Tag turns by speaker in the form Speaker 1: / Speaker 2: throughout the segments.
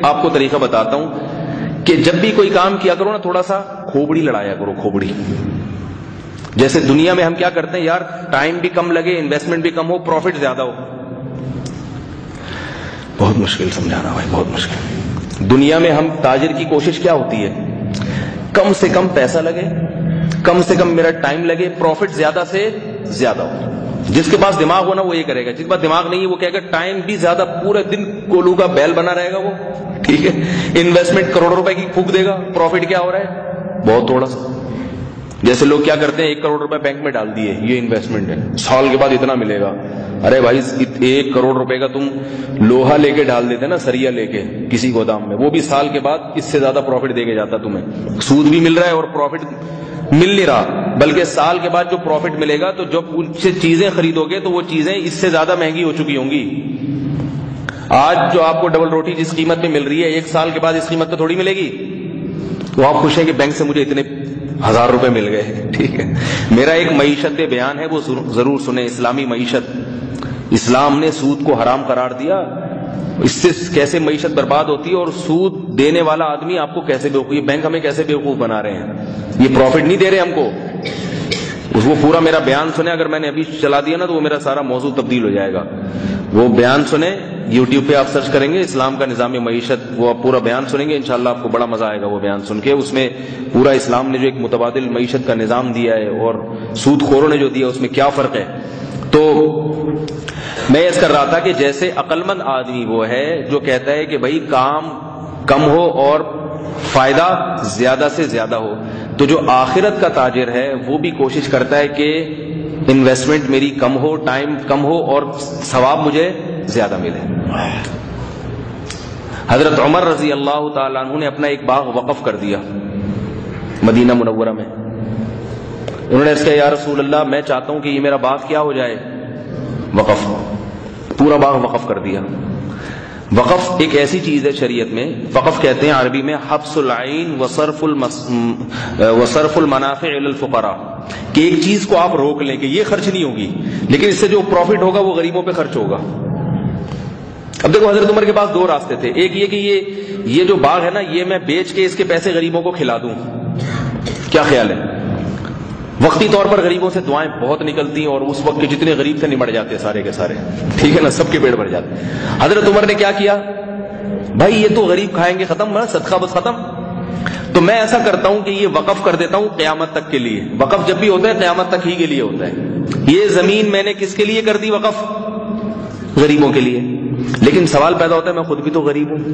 Speaker 1: آپ کو طریقہ بتاتا ہوں کہ جب بھی کوئی کام کیا کرو نا تھوڑا سا کھوبڑی لڑایا کرو، کھوبڑی. جیسے دنیا میں ہم کیا کرتے ہیں یار، ٹائم بھی کم لگے، انویسٹمنٹ بھی کم ہو، پروفٹ زیادہ ہو. بہت مشکل سمجھانا بھائی، بہت مشکل. دنیا میں ہم تاجر کی کوشش کیا ہوتی ہے، کم سے کم پیسہ لگے، کم سے کم میرا ٹائم لگے، پروفٹ زیادہ سے زیادہ ہو. جس کے پاس دماغ ہونا وہ یہ کرے گا، جس کے پاس دماغ نہیں ہے وہ کہے گا ٹائم بھی زیادہ، پورے دن کولو کا بیل بنا رہے گا وہ. ٹھیک ہے، انویسٹمنٹ کروڑوں روپے کی پھونک دے گا، پروفٹ کیا ہو رہا ہے، بہت تھوڑا سا. جیسے لوگ کیا کرتے ہیں 1 کروڑ روپے بینک میں ڈال دیے، یہ انویسٹمنٹ ہے، سال کے بعد اتنا ملے گا. ارے بھائی 1 کروڑ روپے کا تم لوہا لے کے ڈال دیتے نا، سریا لے کے کسی گودام میں، وہ بھی سال کے بعد اس سے زیادہ پروفٹ دے کے جاتا تمہیں. سود بھی مل رہا ہے اور پروفٹ مل نہیں رہا، بلکہ سال کے بعد جو پروفٹ ملے گا تو جب ان سے چیزیں خریدو گے تو وہ چیزیں اس سے زیادہ مہنگی ہو چکی ہوں گی. آج جو آپ کو ڈبل روٹی جس قیمت میں مل رہی ہے، 1 سال کے بعد اس قیمت پہ تھوڑی ملے گی. تو آپ خوش ہیں کہ بینک سے مجھے اتنے 1000 روپے مل گئے. ٹھیک ہے، میرا ایک معیشت بیان ہے، وہ ضرور سنیں. اسلامی معیشت، اسلام نے سود کو حرام قرار دیا. اس سے کیسے معیشت برباد ہوتی ہے، اور سود دینے والا آدمی آپ کو کیسے بیوقوف، یہ بینک ہمیں کیسے بیوقوف بنا رہے ہیں، یہ پروفٹ نہیں دے رہے ہم کو. اس کو پورا میرا بیان سنیں، اگر میں نے ابھی چلا دیا نا تو وہ میرا سارا موضوع تبدیل ہو جائے گا. وہ بیان سنیں، یوٹیوب پہ آپ سرچ کریں گے اسلام کا نظام معیشت، وہ آپ پورا بیان سنیں گے، انشاءاللہ آپ کو بڑا مزہ آئے گا وہ بیان سن کے. اس میں پورا اسلام نے جو ایک متبادل معیشت کا نظام دیا ہے اور سود خوروں نے جو دیا اس میں کیا فرق ہے. تو میں اس کر رہا تھا کہ جیسے عقل مند آدمی وہ ہے جو کہتا ہے کہ بھائی کام کم ہو اور فائدہ زیادہ سے زیادہ ہو، تو جو آخرت کا تاجر ہے وہ بھی کوشش کرتا ہے کہ انویسٹمنٹ میری کم ہو، ٹائم کم ہو اور ثواب مجھے زیادہ ملے. حضرت عمر رضی اللہ تعالیٰ عنہ نے اپنا ایک باغ وقف کر دیا مدینہ منورہ میں. انہوں نے اس کہا یا رسول اللہ میں چاہتا ہوں کہ یہ میرا باغ کیا ہو جائے، وقف. پورا باغ وقف کر دیا. وقف ایک ایسی چیز ہے شریعت میں، وقف کہتے ہیں عربی میں حبس العین وصرف المنافع الی الفقراء، کہ ایک چیز کو آپ روک لیں کہ یہ خرچ نہیں ہوگی، لیکن اس سے جو پروفٹ ہوگا وہ غریبوں پہ خرچ ہوگا. اب دیکھو حضرت عمر کے پاس 2 راستے تھے. ایک یہ کہ یہ جو باغ ہے نا یہ میں بیچ کے اس کے پیسے غریبوں کو کھلا دوں، کیا خیال ہے؟ وقتی طور پر غریبوں سے دعائیں بہت نکلتی ہیں اور اس وقت کے جتنے غریب تھے نمٹ جاتے سارے کے سارے. ٹھیک ہے نا، سب کے پیٹ بھر جاتے. حضرت عمر نے کیا کیا، بھائی یہ تو غریب کھائیں گے، ختم نا، صدقہ بس ختم. تو میں ایسا کرتا ہوں کہ یہ وقف کر دیتا ہوں قیامت تک کے لیے. وقف جب بھی ہوتا ہے قیامت تک ہی کے لیے ہوتا ہے. یہ زمین میں نے کس کے لیے کر دی وقف، غریبوں کے لیے. لیکن سوال پیدا ہوتا ہے میں خود بھی تو غریب ہوں.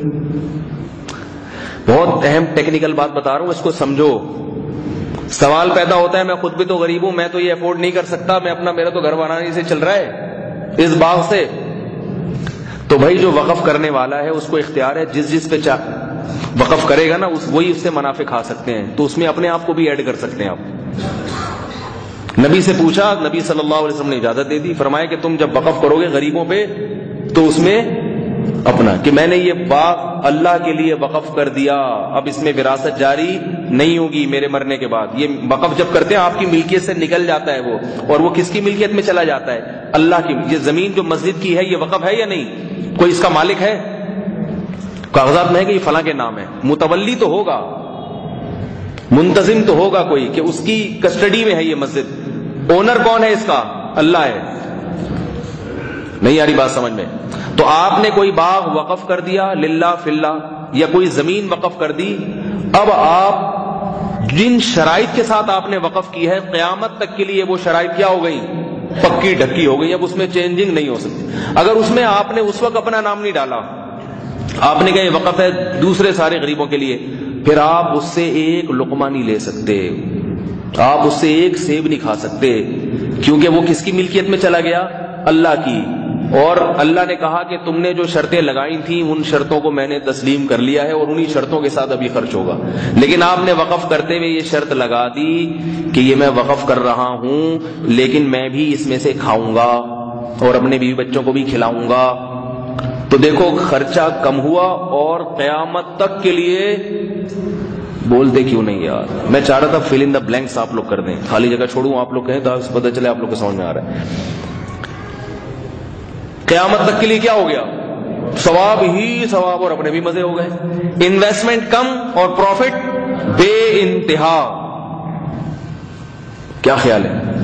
Speaker 1: بہت اہم ٹیکنیکل بات بتا رہا ہوں، اس کو سمجھو. سوال پیدا ہوتا ہے میں خود بھی تو غریب ہوں، میں تو یہ افورڈ نہیں کر سکتا، میں اپنا میرا تو گھر بنانے سے چل رہا ہے اس باغ سے. تو بھائی جو وقف کرنے والا ہے اس کو اختیار ہے، جس پہ وقف کرے گا نا وہی اس سے منافع کھا سکتے ہیں. تو اس میں اپنے آپ کو بھی ایڈ کر سکتے ہیں آپ. نبی سے پوچھا، نبی صلی اللہ علیہ وسلم نے اجازت دے دی. فرمایا کہ تم جب وقف کرو گے غریبوں پہ تو اس میں اپنا، کہ میں نے یہ باغ اللہ کے لیے وقف کر دیا، اب اس میں وراثت جاری نہیں ہوگی میرے مرنے کے بعد. یہ وقف جب کرتے ہیں آپ کی ملکیت سے نکل جاتا ہے وہ، اور وہ کس کی ملکیت میں چلا جاتا ہے، اللہ کی. یہ زمین جو مسجد کی ہے یہ وقف ہے یا نہیں، کوئی اس کا مالک ہے، کاغذات میں ہے کہ یہ فلاں کے نام ہے، متولی تو ہوگا، منتظم تو ہوگا کوئی کہ اس کی کسٹڈی میں ہے یہ مسجد. اونر کون ہے اس کا، اللہ ہے. نہیں آ رہی بات سمجھ میں؟ تو آپ نے کوئی باغ وقف کر دیا للہ فی اللہ، یا کوئی زمین وقف کر دی. اب آپ جن شرائط کے ساتھ آپ نے وقف کی ہے قیامت تک کے لیے وہ شرائط کیا ہو گئی، پکی ڈھکی ہو گئی. اب اس میں چینجنگ نہیں ہو سکتی. اگر اس میں آپ نے اس وقت اپنا نام نہیں ڈالا، آپ نے کہا یہ وقف ہے دوسرے سارے غریبوں کے لیے، پھر آپ اس سے ایک لقمہ نہیں لے سکتے، آپ اس سے ایک سیب نہیں کھا سکتے، کیونکہ وہ کس کی ملکیت میں چلا گیا، اللہ کی. اور اللہ نے کہا کہ تم نے جو شرطیں لگائی تھیں ان شرطوں کو میں نے تسلیم کر لیا ہے اور انہی شرطوں کے ساتھ ابھی خرچ ہوگا. لیکن آپ نے وقف کرتے ہوئے یہ شرط لگا دی کہ یہ میں وقف کر رہا ہوں لیکن میں بھی اس میں سے کھاؤں گا اور اپنے بیوی بچوں کو بھی کھلاؤں گا. تو دیکھو خرچہ کم ہوا اور قیامت تک کے لیے. بولتے کیوں نہیں یار؟ میں چاہ رہا تھا فل ان دا بلینکس آپ لوگ کر دیں، خالی جگہ چھوڑوں آپ لوگ کہیں تو پتہ چلے آپ لوگ کو سمجھ میں آ رہا ہے. قیامت تک کے لیے کیا ہو گیا؟ ثواب ہی ثواب اور اپنے بھی مزے ہو گئے. انویسٹمنٹ کم اور پروفٹ بے انتہا. کیا خیال ہے؟